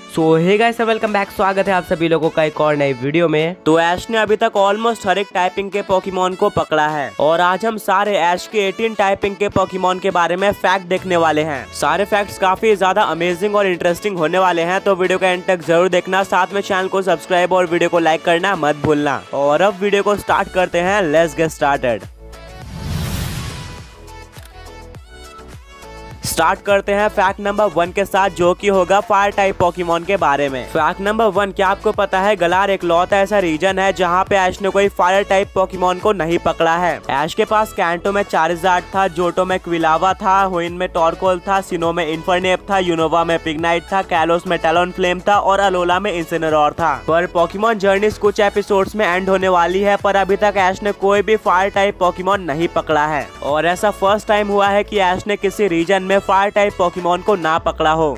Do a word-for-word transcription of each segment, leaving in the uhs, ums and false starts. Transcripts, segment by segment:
सो hey guys welcome back, स्वागत है आप सभी लोगों का एक और नई वीडियो में। तो ऐश ने अभी तक ऑलमोस्ट हर एक टाइपिंग के पोकेमॉन को पकड़ा है और आज हम सारे ऐश के अठारह टाइपिंग के पोकेमॉन के बारे में फैक्ट देखने वाले हैं। सारे फैक्ट्स काफी ज्यादा अमेजिंग और इंटरेस्टिंग होने वाले हैं, तो वीडियो का एंड तक जरूर देखना। साथ में चैनल को सब्सक्राइब और वीडियो को लाइक करना मत भूलना। और अब वीडियो को स्टार्ट करते हैं, लेट्स गेट स्टार्टेड। स्टार्ट करते हैं फैक्ट नंबर वन के साथ, जो कि होगा फायर टाइप पोकेमॉन के बारे में। फैक्ट नंबर वन, क्या आपको पता है गलार एक लौता ऐसा रीजन है जहां पे ऐश ने कोई फायर टाइप पोकेमॉन को नहीं पकड़ा है। ऐश के पास कैंटो में चारिज़ार्ड था, जोटो में क्विलावा था, हुइन में टॉरकोल था, सिनो में इन्फरनेप था, यूनोवा में पिग्नाइट था, कैलोस में टैलोनफ्लेम था और अलोला में इंसिनेरोर था। पर पोकेमॉन जर्नीज कुछ एपिसोड्स में एंड होने वाली है, पर अभी तक ऐश ने कोई भी फायर टाइप पोकेमॉन नहीं पकड़ा है। और ऐसा फर्स्ट टाइम हुआ है कि ऐश ने किसी रीजन में फायर टाइप पोकेमॉन को ना पकड़ा हो।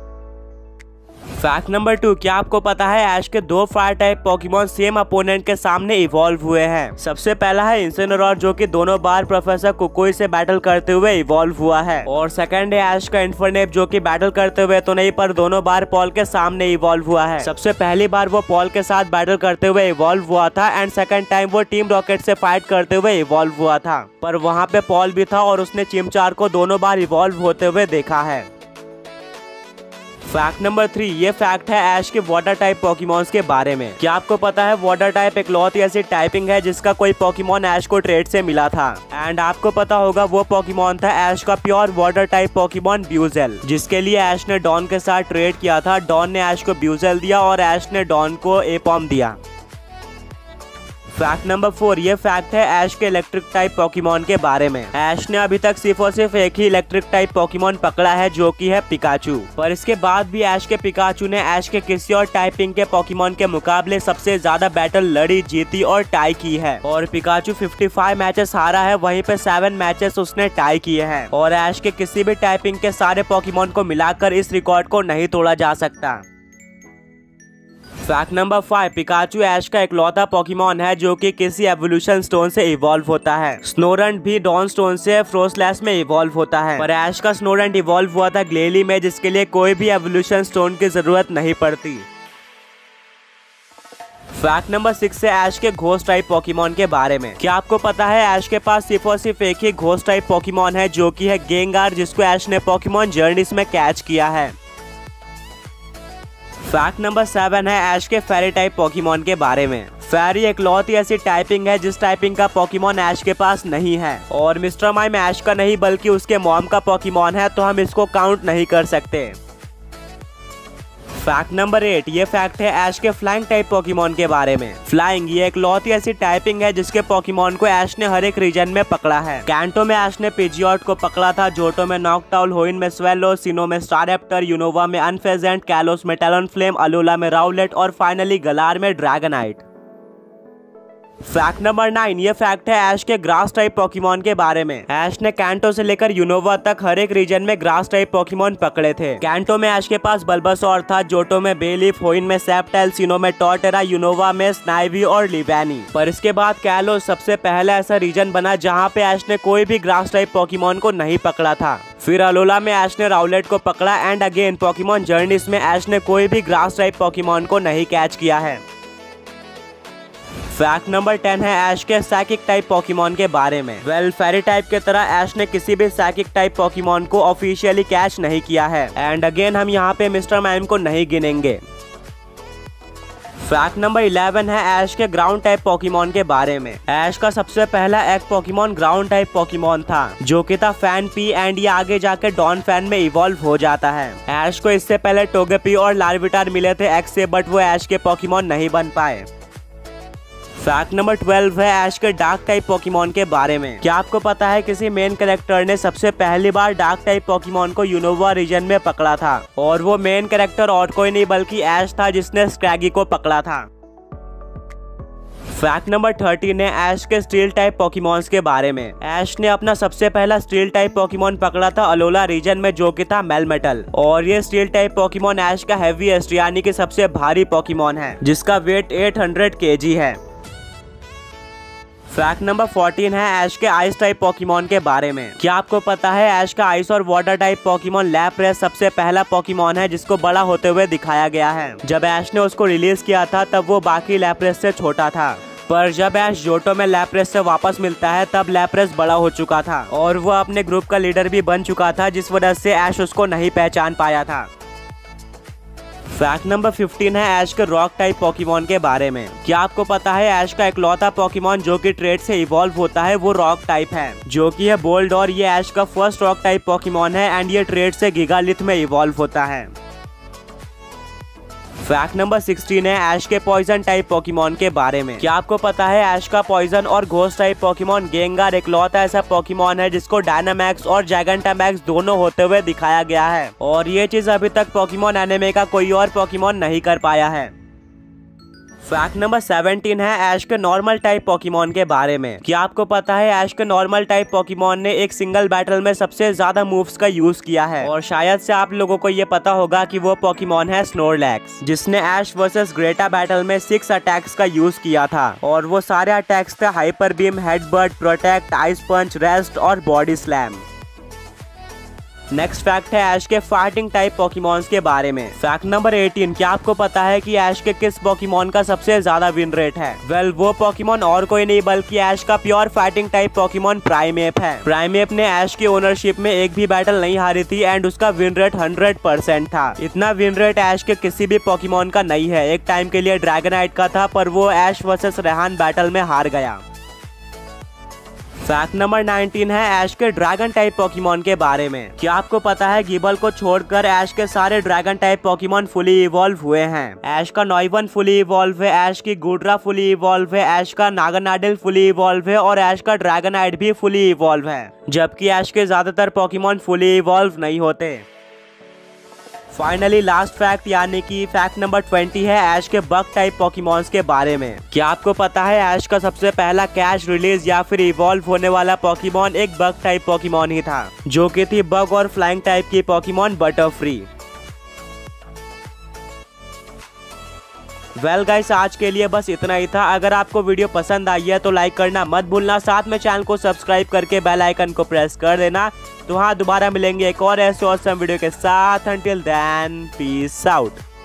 फैक्ट नंबर टू, क्या आपको पता है ऐश के दो fire type Pokemon same opponent के सामने इवॉल्व हुए हैं। सबसे पहला है इंसिनेरोर, जो कि दोनों बार प्रोफेसर कुकोई से बैटल करते हुए इवॉल्व हुआ है। और सेकंड है ऐश का इन्फरनेप, जो कि बैटल करते हुए तो नहीं पर दोनों बार पॉल के सामने इवॉल्व हुआ है। सबसे पहली बार वो पॉल के साथ बैटल करते हुए इवॉल्व हुआ था एंड सेकंड टाइम वो टीम रॉकेट से फाइट करते हुए इवॉल्व हुआ था, पर वहाँ पे पॉल भी था और उसने चिमचार को दोनों बार इवॉल्व होते हुए देखा है। फैक्ट नंबर थ्री, ये फैक्ट है ऐश के वाटर टाइप पोकेमॉन्स के बारे में। क्या आपको पता है वाटर टाइप एक लौती ऐसी टाइपिंग है जिसका कोई पोकेमॉन ऐश को ट्रेड से मिला था। एंड आपको पता होगा वो पोकेमॉन था ऐश का pure water type Pokemon Buizel, जिसके लिए ऐश ने डॉन के साथ ट्रेड किया था। डॉन ने ऐश को ब्यूजेल दिया और ऐश ने डॉन को एपॉम दिया। फैक्ट नंबर फोर, ये फैक्ट है ऐश के इलेक्ट्रिक टाइप पोकेमॉन के बारे में। ऐश ने अभी तक सिर्फ और सिर्फ एक ही इलेक्ट्रिक टाइप पोकेमॉन पकड़ा है, जो कि है पिकाचू। पर इसके बाद भी ऐश के पिकाचू ने ऐश के किसी और टाइपिंग के पोकेमॉन के मुकाबले सबसे ज्यादा बैटल लड़ी, जीती और टाई की है। और पिकाचू पचपन मैचेस हारा है, वहीं पे सात मैचेस उसने टाई किए हैं। और ऐश के किसी भी टाइपिंग के सारे पोकेमॉन को मिलाकर इस रिकॉर्ड को नहीं तोड़ा जा सकता। Fact number five, Pikachu Ash का इकलौता पोकेमॉन है जो कि किसी एवोल्यूशन स्टोन से इवॉल्व होता है। स्नोरंट भी डॉन स्टोन से फ्रोस्लैश में इवॉल्व होता है, पर ऐश का स्नोरंट इवॉल्व हुआ था ग्लेली में, जिसके लिए कोई भी एवोल्यूशन स्टोन की जरूरत नहीं पड़ती। फैक्ट नंबर सिक्स है ऐश के घोस्ट टाइप पोकेमॉन के बारे में। क्या आपको पता है ऐश के पास सिर्फ और सिर्फ एक ही घोस्ट टाइप पोकेमॉन है, जो कि है गेंगार, जिसको ऐश ने पोकेमॉन जर्नीज में कैच किया है। फैक्ट नंबर सेवन है ऐश के फेरी टाइप पोकेमॉन के बारे में। फेरी एक लौती ऐसी टाइपिंग है जिस टाइपिंग का पोकेमॉन ऐश के पास नहीं है। और मिस्टर माइम ऐश का नहीं बल्कि उसके मॉम का पोकेमॉन है, तो हम इसको काउंट नहीं कर सकते। फैक्ट नंबर एट, ये फैक्ट है ऐश के फ्लाइंग टाइप पोकेमॉन के बारे में। फ्लाइंग ये एक लौती ऐसी टाइपिंग है जिसके पोकेमॉन को ऐश ने हर एक रीजन में पकड़ा है। कैंटो में ऐश ने पिजियोट को पकड़ा था, जोटो में नॉकटाउल, होइन में स्वेलो, सिनो में स्टारएप्टर, यूनोवा में अनफेजेंट, कैलोस में टैलोनफ्लेम, अलोला में राउलेट और फाइनली गलार में ड्रैगनाइट। फैक्ट नंबर नाइन, ये फैक्ट है ऐश के ग्रास टाइप पोकेमॉन के बारे में। ऐश ने कैंटो से लेकर यूनोवा तक हर एक रीजन में ग्रास टाइप पोकेमॉन पकड़े थे। कैंटो में ऐश के पास बल्बासौर था, जोटो में बेलीफ, होइन में सेप्टाइल, सिनो में टॉर्टेरा, यूनोवा में स्नाइवी और लिवैनी। पर इसके बाद कैलोस सबसे पहला ऐसा रीजन बना जहाँ पे ऐश ने कोई भी ग्रास टाइप पोकेमॉन को नहीं पकड़ा था। फिर अलोला में ऐश ने राउलेट को पकड़ा एंड अगेन पोकेमॉन जर्नीज में ऐश ने कोई भी ग्रास टाइप पोकेमॉन को नहीं कैच किया है। फैक्ट नंबर टेन है ऐश के साइकिक टाइप पोकेमॉन के बारे में। वेल फेरी टाइप की तरह ऐश ने किसी भी साइकिक टाइप पोकेमॉन को ऑफिशियली कैच नहीं किया है एंड अगेन हम यहाँ पे मिस्टर माइम को नहीं गिनेंगे। फैक्ट नंबर इलेवन है ऐश के ग्राउंड टाइप पोकेमॉन के बारे में। ऐश का सबसे पहला एक पोकेमॉन ग्राउंड टाइप पोकेमॉन था, जो कि था फैन पी एंड ये आगे जाके डॉन फैन में इवॉल्व हो जाता है। ऐश को इससे पहले टोगेपी और लार्विटार मिले थे एक्स से, बट वो ऐश के पोकेमॉन नहीं बन पाए। फैक्ट नंबर ट्वेल्व है ऐश के डार्क टाइप पोकेमॉन के बारे में। क्या आपको पता है किसी मेन कैरेक्टर ने सबसे पहली बार डार्क टाइप पोकेमॉन को यूनोवा रीजन में पकड़ा था, और वो मेन कैरेक्टर और कोई नहीं बल्कि ऐश था, जिसने स्क्रैगी को पकड़ा था। फैक्ट नंबर थर्टीन है ऐश के स्टील टाइप पोकेमॉन्स के बारे में। ऐश ने अपना सबसे पहला स्टील टाइप पोकेमॉन पकड़ा था अलोला रीजन में, जो कि था मेलमेटल। और ये स्टील टाइप पोकेमॉन ऐश का हेवीएस्ट यानी कि सबसे भारी पोकेमॉन है, जिसका वेट आठ सौ केजी है। फैक्ट नंबर फोर्टीन है ऐश के आइस टाइप पोकेमॉन के बारे में। क्या आपको पता है ऐश का आइस और वाटर टाइप पोकेमॉन लैप्रेस सबसे पहला पोकेमॉन है जिसको बड़ा होते हुए दिखाया गया है। जब ऐश ने उसको रिलीज किया था तब वो बाकी लैप्रेस से छोटा था, पर जब ऐश जोटो में लैप्रेस से वापस मिलता है तब लैप्रेस बड़ा हो चुका था और वो अपने ग्रुप का लीडर भी बन चुका था, जिस वजह से ऐश उसको नहीं पहचान पाया था। फैक्ट नंबर फिफ्टीन है ऐश के रॉक टाइप पोकेमॉन के बारे में। क्या आपको पता है ऐश का इकलौता पोकेमॉन जो कि ट्रेड से इवॉल्व होता है वो रॉक टाइप है, जो कि है बोल्ड, और ये ऐश का फर्स्ट रॉक टाइप पोकेमॉन है एंड ये ट्रेड से गिगालिथ में इवॉल्व होता है। फैक्ट नंबर सिक्सटीन है ऐश के पॉइजन टाइप पोकेमॉन के बारे में। क्या आपको पता है ऐश का पॉइजन और घोस्ट टाइप पोकेमॉन गेंगार इकलौता ऐसा पोकेमॉन है जिसको डायनामैक्स और जैगेंटामैक्स दोनों होते हुए दिखाया गया है, और ये चीज अभी तक पोकेमॉन एनिमे का कोई और पोकेमॉन नहीं कर पाया है। फैक्ट नंबर सेवनटीन है ऐश के नॉर्मल टाइप पोकेमॉन के बारे में। क्या आपको पता है ऐश के नॉर्मल टाइप पोकेमॉन ने एक सिंगल बैटल में सबसे ज्यादा मूव्स का यूज किया है, और शायद से आप लोगों को ये पता होगा कि वो पोकेमॉन है स्नोरलैक्स, जिसने ऐश वर्सेस ग्रेटा बैटल में सिक्स अटैक्स का यूज किया था, और वो सारे अटैक्स थे hyper beam, headbutt, protect, ice punch, rest और बॉडी स्लैम। नेक्स्ट फैक्ट है ऐश के फाइटिंग टाइप पोकेमॉन्स के बारे में। फैक्ट नंबर एटीन, क्या आपको पता है कि ऐश के किस पोकेमॉन का सबसे ज्यादा विन रेट है? वेल well, वो पोकेमॉन और कोई नहीं बल्कि ऐश का pure fighting type Pokemon Primeape है। प्राइमेप ने ऐश की ओनरशिप में एक भी बैटल नहीं हारी थी एंड उसका विन रेट हंड्रेड परसेंट था। इतना विन रेट ऐश के किसी भी पोकेमॉन का नहीं है। एक टाइम के लिए ड्रैगनाइट का था, पर वो ऐश वर्सेस रेहान बैटल में हार गया। फैक्ट नंबर नाइनटीन है ऐश के ड्रैगन टाइप पोकेमॉन के बारे में। क्या आपको पता है गिबल को छोड़कर ऐश के सारे dragon type Pokemon fully evolve हुए हैं? ऐश का नॉइवन फुली इवॉल्व है, ऐश की गुड्रा फुली इवॉल्व है, ऐश का नागानाडिल फुली इवॉल्व है और ऐश का ड्रैगनाइट भी फुली इवॉल्व है, जबकि ऐश के ज्यादातर पोकेमॉन फुली इवॉल्व नहीं होते। फाइनली लास्ट फैक्ट यानी कि फैक्ट नंबर ट्वेंटी है ऐश के बग टाइप पोकेमॉन्स के बारे में। क्या आपको पता है ऐश का सबसे पहला कैश रिलीज या फिर इवॉल्व होने वाला पोकेमॉन एक बग टाइप पोकेमॉन ही था, जो कि थी बग और फ्लाइंग टाइप की पोकेमॉन बटरफ्री। वेल गाइस, आज के लिए बस इतना ही था। अगर आपको वीडियो पसंद आई है तो लाइक करना मत भूलना, साथ में चैनल को सब्सक्राइब करके बेल आइकन को प्रेस कर देना। तो हाँ, दोबारा मिलेंगे एक और ऐसे ऑसम वीडियो के साथ। Until then, peace out.